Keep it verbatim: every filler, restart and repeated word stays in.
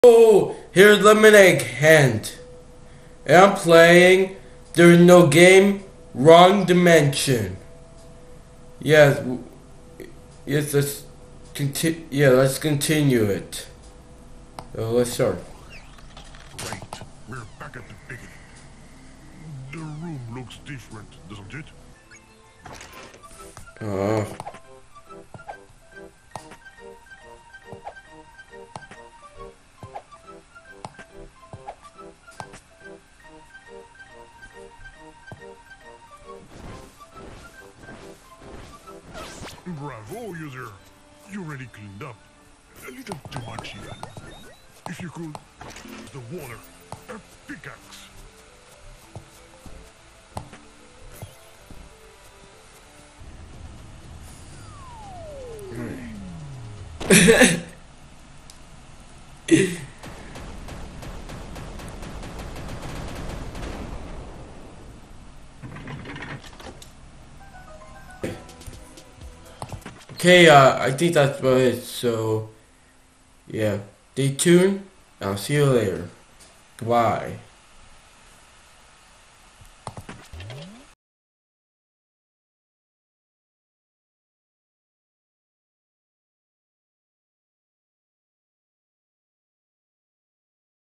Oh, here's Lemonade Hand. And I'm playing There's No Game, Wrong Dimension. Yes, w- yes, let's continue. Yeah, let's continue it. So let's start. Right, we're back at the beginning. The room looks different, doesn't it? Uh, Bravo, user. You really cleaned up. A little too much even. If you could, the water, a pickaxe. okay, uh, I think that's about it. So, yeah, stay tuned. I'll see you later. Goodbye.